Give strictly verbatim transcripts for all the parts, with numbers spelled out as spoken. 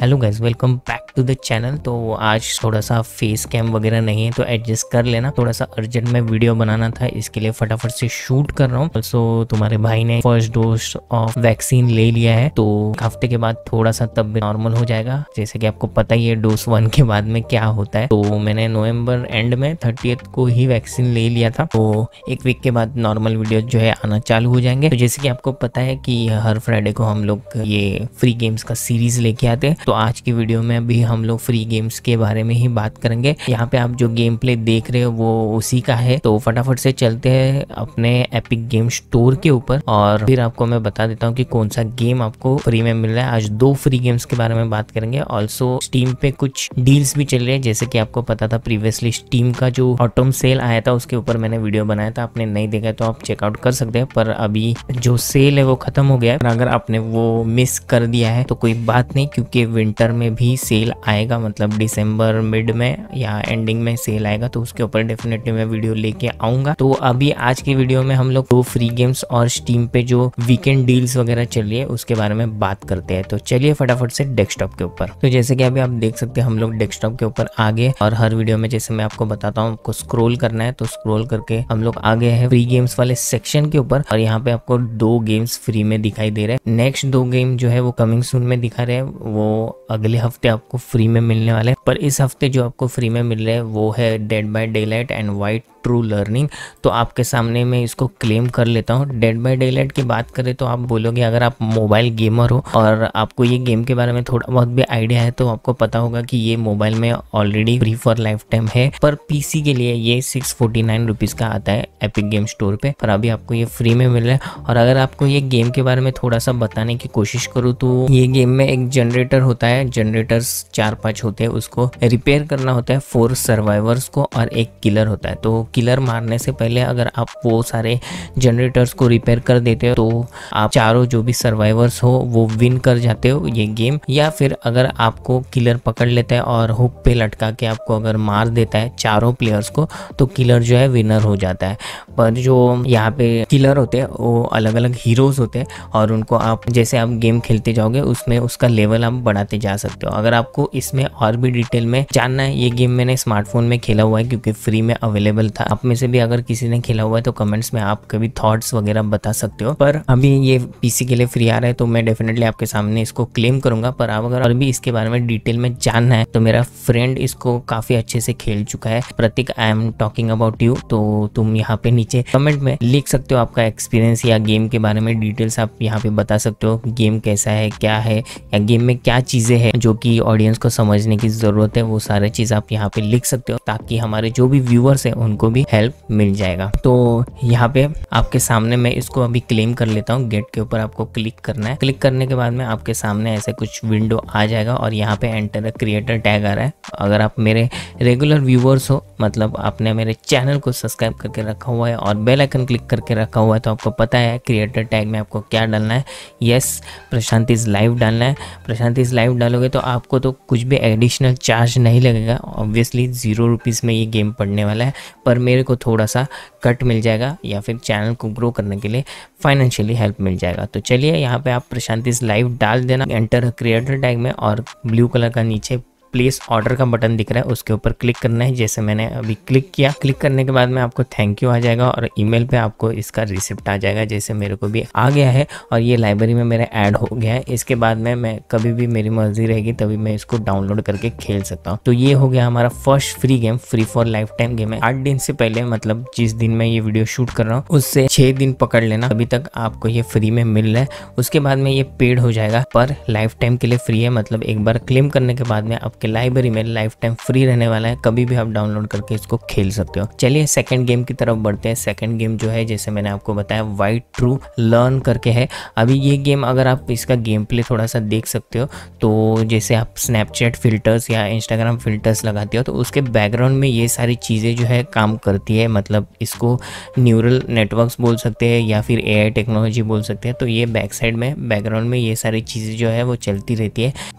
Hello guys, welcome back to the channel. तो आज थोड़ा सा फेस कैम वगैरह नहीं है तो एडजस्ट कर लेना, थोड़ा सा अर्जेंट में वीडियो बनाना था, इसके लिए फटाफट से शूट कर रहा हूँ। ऑल्सो तुम्हारे भाई ने फर्स्ट डोज ऑफ वैक्सीन ले लिया है तो हफ्ते के बाद थोड़ा सा तब भी नॉर्मल हो जाएगा। जैसे कि आपको पता ही है डोज वन के बाद में क्या होता है। तो मैंने नवंबर एंड में थर्टियथ को ही वैक्सीन ले लिया था, तो एक वीक के बाद नॉर्मल वीडियो जो है आना चालू हो जाएंगे। तो जैसे कि आपको पता है कि हर फ्राइडे को हम लोग ये फ्री गेम्स का सीरीज लेके आते हैं, तो आज की वीडियो में भी हम लोग फ्री गेम्स के बारे में ही बात करेंगे। यहाँ पे आप जो गेम प्ले देख रहे हो वो उसी का है। तो फटाफट से चलते हैं अपने एपिक गेम स्टोर के ऊपर और फिर आपको मैं बता देता हूँ कि कौन सा गेम आपको फ्री में मिल रहा है। आज दो फ्री गेम्स के बारे में बात करेंगे। ऑल्सो स्टीम पे कुछ डील्स भी चल रहे हैं, जैसे कि आपको पता था प्रीवियसली स्टीम का जो ऑटम सेल आया था उसके ऊपर मैंने वीडियो बनाया था। आपने नहीं देखा तो आप चेकआउट कर सकते हैं, पर अभी जो सेल है वो खत्म हो गया है। अगर आपने वो मिस कर दिया है तो कोई बात नहीं, क्योंकि विंटर में भी सेल आएगा, मतलब दिसंबर मिड में या एंडिंग में सेल आएगा, तो उसके ऊपर डेफिनेटली मैं वीडियो लेके आऊंगा। तो अभी आज की वीडियो में हम लोग दो फ्री गेम्स और स्टीम पे जो वीकेंड डील्स वगैरह चल रही है उसके बारे में बात करते हैं। तो चलिए फटाफट से डेस्कटॉप के ऊपर। तो जैसे कि अभी आप देख सकते हैं हम लोग डेस्कटॉप के ऊपर आ गए और हर वीडियो में जैसे मैं आपको बताता हूँ आपको स्क्रॉल करना है, तो स्क्रॉल करके हम लोग आ गए हैं फ्री गेम्स वाले सेक्शन के ऊपर और यहाँ पे आपको दो गेम्स फ्री में दिखाई दे रहे हैं। नेक्स्ट दो गेम जो है वो कमिंग सून में दिखा रहे हैं, वो अगले हफ्ते आपको फ्री में मिलने वाले हैं। पर इस हफ्ते जो आपको फ्री में मिल रहे हैं वो है dead by daylight and white true learning. तो आपके सामने मैं इसको क्लेम कर लेता हूँ। डेड बाय डेलाइट की बात करें तो आप बोलोगे अगर आप मोबाइल गेमर हो और आपको ये गेम के बारे में थोड़ा बहुत भी आइडिया है तो आपको पता होगा कि ये मोबाइल में already free for life time है, पर पीसी के लिए ये सिक्स फोर्टी नाइन रुपीज का आता है एपिक गेम स्टोर पे, पर अभी आपको ये फ्री में मिल रहा है। और अगर आपको ये गेम के बारे में थोड़ा सा बताने की कोशिश करूँ तो ये गेम में एक जनरेटर होता है, जनरेटर्स चार पांच होते हैं, उसको रिपेयर करना होता है फोर सर्वाइवर्स को, और एक किलर होता है। तो किलर मारने से पहले अगर आप वो सारे जनरेटर्स को रिपेयर कर देते हो तो आप चारों जो भी सर्वाइवर्स हो वो विन कर जाते हो ये गेम। या फिर अगर आपको किलर पकड़ लेता है और हुक पे लटका के आपको अगर मार देता है चारों प्लेयर्स को तो किलर जो है विनर हो जाता है। पर जो यहाँ पे किलर होते हैं वो अलग अलग हीरोज होते हैं और उनको आप जैसे आप गेम खेलते जाओगे उसमें उसका लेवल आप बढ़ाते जा सकते हो। अगर आपको इसमें और भी डिटेल में जानना है, ये गेम मैंने स्मार्टफोन में खेला हुआ है क्योंकि फ्री में अवेलेबल था। आप में से भी अगर किसी ने खेला हुआ है तो कमेंट्स में आप कभी थॉट्स वगैरह बता सकते हो। पर अभी ये पीसी के लिए फ्री आ रहा है तो मैं डेफिनेटली आपके सामने इसको क्लेम करूंगा। पर आप अगर और भी इसके बारे में डिटेल में जानना है तो मेरा फ्रेंड इसको काफी अच्छे से खेल चुका है, Prateek, I am talking about you. तो तुम यहाँ पे नीचे कमेंट में लिख सकते हो आपका एक्सपीरियंस या गेम के बारे में डिटेल्स आप यहाँ पे बता सकते हो। गेम कैसा है, क्या है, या गेम में क्या चीजें हैं जो कि ऑडियंस को समझने की जरूरत है, वो सारे चीज आप यहाँ पे लिख सकते हो ताकि हमारे जो भी व्यूअर्स है उनको भी हेल्प मिल जाएगा। तो यहाँ पे आपके सामने मैं इसको अभी क्लेम कर लेता हूँ। गेट के ऊपर आपको क्लिक करना है। क्लिक करने के बाद में आपके सामने ऐसे कुछ विंडो आ जाएगा और यहाँ पे एंटर अ क्रिएटर टैग आ रहा है। अगर आप मेरे रेगुलर व्यूअर्स हो, मतलब आपने मेरे चैनल को सब्सक्राइब करके रखा हुआ है और बेल आइकन क्लिक करके रखा हुआ है तो आपको पता है क्रिएटर टैग में आपको क्या डालना है। यस, प्रशांत इज लाइव डालना है। प्रशांत इज लाइव डालोगे तो आपको तो कुछ भी एडिशनल चार्ज नहीं लगेगा, ऑब्वियसली जीरो रुपीज़ में ये गेम पड़ने वाला है, पर मेरे को थोड़ा सा कट मिल जाएगा या फिर चैनल को ग्रो करने के लिए फाइनेंशियली हेल्प मिल जाएगा। तो चलिए यहाँ पे आप प्रशांत इज लाइव डाल देना एंटर क्रिएटर टैग में, और ब्लू कलर का नीचे प्लेस ऑर्डर का बटन दिख रहा है उसके ऊपर क्लिक करना है, जैसे मैंने अभी क्लिक किया। क्लिक करने के बाद में आपको थैंक यू आ जाएगा और ईमेल पे आपको इसका रिसिप्ट आ जाएगा, जैसे मेरे को भी आ गया है और ये लाइब्रेरी में मेरा ऐड हो गया है। इसके बाद में मैं कभी भी मेरी मर्जी रहेगी तभी मैं इसको डाउनलोड करके खेल सकता हूँ। तो ये हो गया हमारा first free game, free for life time game है। आठ दिन से पहले, मतलब जिस दिन मैं ये वीडियो शूट कर रहा हूँ उससे छह दिन पकड़ लेना, अभी तक आपको ये फ्री में मिल रहा है। उसके बाद में ये पेड हो जाएगा, पर लाइफ टाइम के लिए फ्री है, मतलब एक बार क्लेम करने के बाद में आपके लाइब्रेरी में लाइफ टाइम फ्री रहने वाला है, कभी भी आप डाउनलोड करके इसको खेल सकते हो। चलिए सेकंड गेम की तरफ बढ़ते हैं। सेकंड गेम जो है जैसे मैंने आपको बताया वाइट ट्रू लर्न करके है। अभी ये गेम अगर आप इसका गेम प्ले थोड़ा सा देख सकते हो तो जैसे आप स्नैपचैट फिल्टर्स या इंस्टाग्राम फिल्टर्स लगाते हो तो उसके बैकग्राउंड में ये सारी चीज़ें जो है काम करती है, मतलब इसको न्यूरल नेटवर्क्स बोल सकते हैं या फिर ए आई टेक्नोलॉजी बोल सकते हैं। तो ये बैक साइड में बैकग्राउंड में ये सारी चीज़ें जो है वो चलती रहती है। तो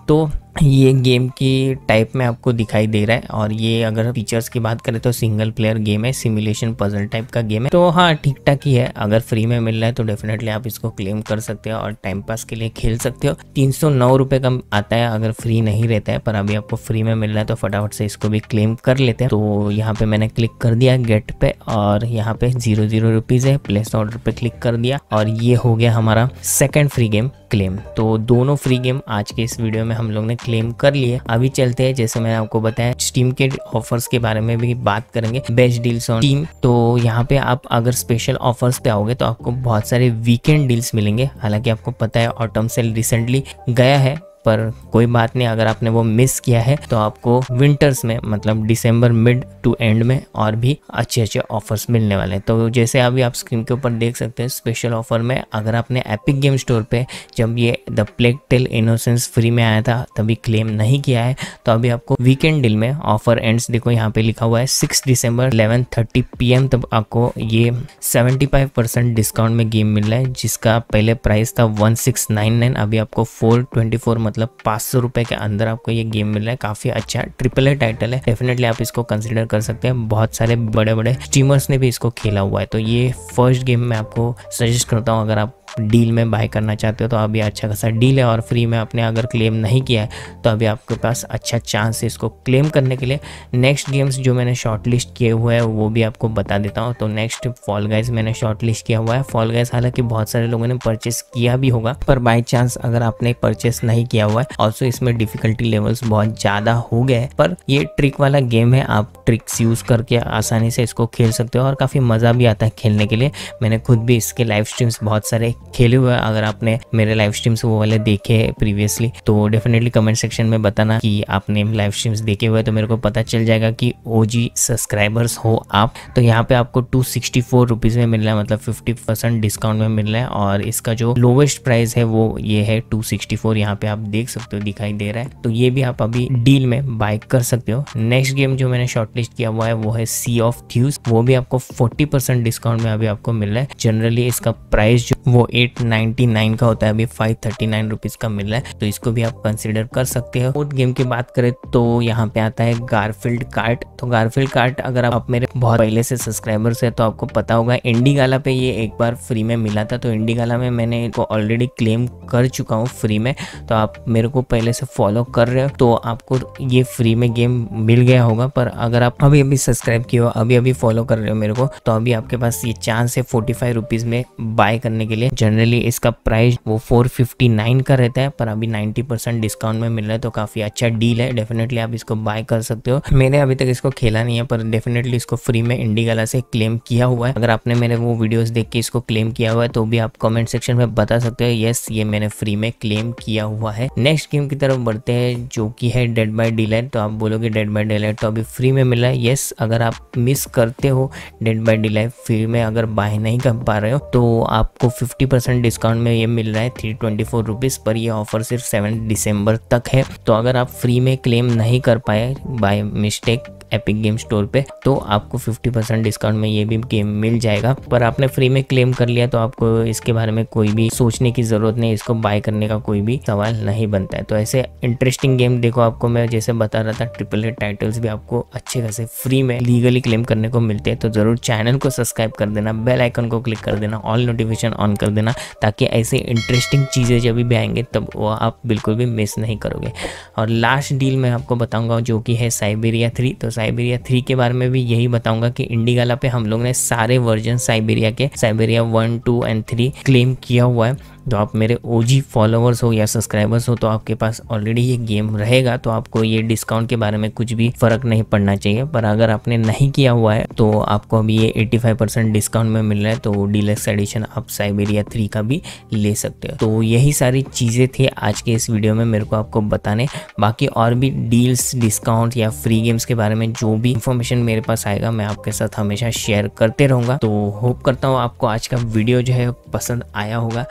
ये गेम की टाइप में आपको दिखाई दे रहा है। और ये अगर फीचर्स की बात करें तो सिंगल प्लेयर गेम है, सिमुलेशन पजल टाइप का गेम है। तो हाँ, ठीक ठाक ही है। अगर फ्री में मिल रहा है तो डेफिनेटली आप इसको क्लेम कर सकते हो और टाइम पास के लिए खेल सकते हो। तीन सौ नौ रुपये का आता है अगर फ्री नहीं रहता है, पर अभी आपको फ्री में मिल रहा है तो फटाफट से इसको भी क्लेम कर लेते हैं। तो यहाँ पे मैंने क्लिक कर दिया गेट पे, और यहाँ पे जीरो जीरो रुपीज़ है, प्लेस ऑर्डर पे क्लिक कर दिया, और ये हो गया हमारा सेकेंड फ्री गेम क्लेम। तो दोनों फ्री गेम आज के इस वीडियो में हम लोग ने क्लेम कर लिए। अभी चलते हैं, जैसे मैंने आपको बताया, स्टीम के ऑफर्स के बारे में भी बात करेंगे, बेस्ट डील्स ऑन स्टीम। तो यहाँ पे आप अगर स्पेशल ऑफर्स पे आओगे तो आपको बहुत सारे वीकेंड डील्स मिलेंगे। हालांकि आपको पता है ऑटम सेल रिसेंटली गया है, पर कोई बात नहीं, अगर आपने वो मिस किया है तो आपको विंटर्स में, मतलब दिसंबर मिड टू एंड में और भी अच्छे अच्छे ऑफर्स मिलने वाले हैं। तो जैसे अभी आप स्क्रीन के ऊपर देख सकते हैं, स्पेशल ऑफर में अगर आपने एपिक गेम स्टोर पे जब ये the Plague Tale Innocence free में आया था तभी क्लेम नहीं किया है, तो अभी आपको वीकेंड डील में ऑफर एंड्स, देखो यहाँ पे लिखा हुआ है सिक्स दिसंबर इलेवन थर्टी पी एम तब आपको ये सेवेंटी फाइव परसेंट डिस्काउंट में गेम मिल रहा है, जिसका पहले प्राइस था वन सिक्स नाइन नाइन, अभी आपको फोर ट्वेंटी फोर मतलब पाँच सौ रुपए के अंदर आपको ये गेम मिल रहा है। काफी अच्छा ट्रिपल ए टाइटल है, डेफिनेटली आप इसको कंसीडर कर सकते हैं। बहुत सारे बड़े बड़े स्ट्रीमर्स ने भी इसको खेला हुआ है। तो ये फर्स्ट गेम मैं आपको सजेस्ट करता हूँ, अगर आप डील में बाय करना चाहते हो तो अभी अच्छा खासा डील है। और फ्री में आपने अगर क्लेम नहीं किया है तो अभी आपके पास अच्छा चांस है इसको क्लेम करने के लिए। नेक्स्ट गेम्स जो मैंने शॉर्ट लिस्ट किए हुए हैं वो भी आपको बता देता हूँ। तो नेक्स्ट फॉल गाइज मैंने शॉर्ट लिस्ट किया हुआ है। फॉल गाइज हालांकि बहुत सारे लोगों ने परचेस किया भी होगा, पर बाई चांस अगर आपने परचेस नहीं किया हुआ है, ऑल्सो इसमें डिफिकल्टी लेवल्स बहुत ज़्यादा हो गए हैं, पर ये ट्रिक वाला गेम है, आप ट्रिक्स यूज़ करके आसानी से इसको खेल सकते हो और काफ़ी मज़ा भी आता है खेलने के लिए। मैंने खुद भी इसके लाइव स्ट्रीम्स बहुत सारे खेले हुए हैं। अगर आपने मेरे लाइव स्ट्रीम्स वो वाले देखे प्रीवियसली तो डेफिनेटली कमेंट सेक्शन में बताना कि आपने लाइव स्ट्रीम्स देखे हुए, तो मेरे को पता चल जाएगा कि ओजी सब्सक्राइबर्स हो आप। तो यहाँ पे आपको टू सिक्सटी फोर रुपीज़ में मिल रहा है, मतलब फिफ्टी परसेंट डिस्काउंट में मिल रहा है। और इसका जो लोवेस्ट प्राइस है वो ये है टू सिक्सटी फोर, यहाँ पे आप देख सकते हो दिखाई दे रहा है। तो ये भी आप अभी डील में बाय कर सकते हो। नेक्स्ट गेम जो मैंने शॉर्टलिस्ट किया हुआ है वो है सी ऑफ थीव्स, वो भी आपको फोर्टी परसेंट डिस्काउंट में अभी आपको मिल रहा है। जनरली इसका प्राइस जो वो एट नाइनटी नाइन का होता है, अभी फाइव थर्टी नाइन रुपीज का मिल रहा है, तो इसको भी आप कंसीडर कर सकते हो। फोर्थ गेम की बात करें तो यहाँ पे आता है गारफील्ड कार्ट। तो गारफील्ड कार्ट अगर आप मेरे बहुत पहले से सब्सक्राइबर्स है तो आपको पता होगा, इंडी गाला पे ये एक बार फ्री में मिला था। तो इंडी गाला में मैंने इसको ऑलरेडी क्लेम कर चुका हूँ फ्री में, तो आप मेरे को पहले से फॉलो कर रहे हो तो आपको ये फ्री में गेम मिल गया होगा। पर अगर आप अभी अभी सब्सक्राइब किए हो, अभी अभी फॉलो कर रहे हो मेरे को, तो अभी आपके पास ये चांस है फोर्टी फाइव रुपीज में बाय करने के लिए। जनरली इसका प्राइस वो फोर फिफ्टी नाइन का रहता है, पर अभी नाइन्टी परसेंट डिस्काउंट में मिल रहा है, तो काफी अच्छा डील है। डेफिनेटली आप इसको बाय कर सकते हो। मैंने अभी तक इसको खेला नहीं है, पर डेफिनेटली इसको फ्री में इंडी गाला से क्लेम किया हुआ है। अगर आपने मेरे वो वीडियोस देख के इसको क्लेम किया हुआ है तो भी आप कमेंट सेक्शन में बता सकते हो, यस ये मैंने फ्री में क्लेम किया हुआ है। नेक्स्ट गेम की तरफ बढ़ते हैं जो कि है डेड बाय डिलाइट। तो आप बोलोगे डेड बाय डिलाइट तो अभी फ्री में मिला है। यस, अगर आप मिस करते हो डेड बाय डिलाइट फ्री में अगर बाय नहीं कर पा रहे हो तो आपको फिफ्टी परसेंट डिस्काउंट में ये मिल रहा है three twenty four rupees per. ये ऑफर सिर्फ सेवन दिसंबर तक है। तो अगर आप फ्री में क्लेम नहीं कर पाए by mistake Epic game store पे तो आपको फिफ्टी परसेंट डिस्काउंट में ये भी गेम मिल जाएगा। पर आपने फ्री में क्लेम कर लिया तो आपको इसके बारे में कोई भी सोचने की जरूरत नहीं, इसको बाय करने का कोई भी सवाल नहीं बनता है। तो ऐसे इंटरेस्टिंग गेम देखो, आपको मैं जैसे बता रहा था ट्रिपल ए टाइटल्स भी आपको अच्छे खासे फ्री में लीगली क्लेम करने को मिलते हैं। तो जरूर चैनल को सब्सक्राइब कर देना, बेल आइकन को क्लिक कर देना, ऑल नोटिफिकेशन ऑन कर देना, ताकि ऐसे इंटरेस्टिंग चीज़ें जब भी आएंगे तब वो आप बिल्कुल भी मिस नहीं करोगे। और लास्ट डील मैं आपको बताऊंगा जो कि है साइबेरिया थ्री। तो साइबेरिया थ्री के बारे में भी यही बताऊंगा कि इंडी गाला पे हम लोग ने सारे वर्जन साइबेरिया के, Syberia one two and three claim किया हुआ है। तो आप मेरे ओजी फॉलोअर्स हो या सब्सक्राइबर्स हो तो आपके पास ऑलरेडी ये गेम रहेगा, तो आपको ये डिस्काउंट के बारे में कुछ भी फर्क नहीं पड़ना चाहिए। पर अगर आपने नहीं किया हुआ है तो आपको अभी ये एटी फाइव परसेंट डिस्काउंट में मिल रहा है, तो डीलक्स एडिशन आप साइबेरिया थ्री का भी ले सकते हो। तो यही सारी चीज़ें थी आज के इस वीडियो में मेरे को आपको बताने। बाकी और भी डील्स, डिस्काउंट या फ्री गेम्स के बारे में जो भी इंफॉर्मेशन मेरे पास आएगा मैं आपके साथ हमेशा शेयर करते रहूँगा। तो होप करता हूँ आपको आज का वीडियो जो है पसंद आया होगा। अगर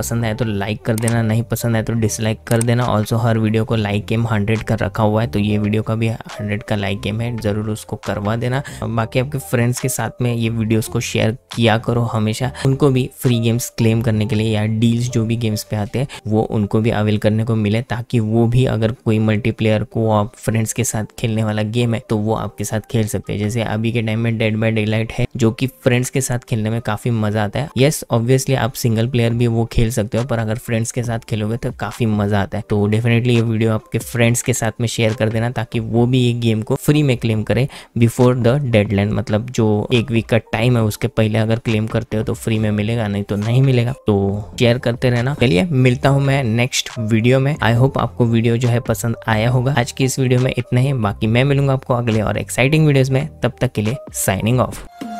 पसंद आए तो लाइक कर देना, नहीं पसंद आए तो डिसलाइक कर देना। ऑल्सो हर वीडियो को लाइक एम हंड्रेड का रखा हुआ है, तो ये वीडियो का भी हंड्रेड का लाइक एम है, जरूर उसको करवा देना। बाकी आपके फ्रेंड्स के साथ में ये वीडियोस को शेयर किया करो हमेशा, उनको भी फ्री गेम्स क्लेम करने के लिए या डील्स जो भी गेम्स पे आते हैं वो उनको भी अवेल करने को मिले, ताकि वो भी अगर कोई मल्टीप्लेयर को आप फ्रेंड्स के साथ खेलने वाला गेम है तो वो आपके साथ खेल सकते हैं। जैसे अभी के टाइम में डेड बाय डेलाइट है जो कि फ्रेंड्स के साथ खेलने में काफी मजा आता है। यस ऑब्वियसली आप सिंगल प्लेयर भी वो खेल सकते हो, पर अगर फ्रेंड्स के साथ खेलोगे तो काफी मजा आता है। तो डेफिनेटली ये वीडियो आपके फ्रेंड्स के साथ में शेयर कर देना, ताकि वो भी ये गेम को फ्री में क्लेम करे बिफोर द डेडलाइन, मतलब जो एक वीक का टाइम है उसके पहले अगर क्लेम करते हो तो फ्री में मिलेगा, नहीं तो नहीं मिलेगा। तो शेयर करते रहना। चलिए मिलता हूँ मैं नेक्स्ट वीडियो में। आई होप आपको वीडियो जो है पसंद आया होगा। आज की इस वीडियो में इतना ही, बाकी मैं मिलूंगा आपको अगले और एक्साइटिंग वीडियोस में। तब तक के लिए साइनिंग ऑफ।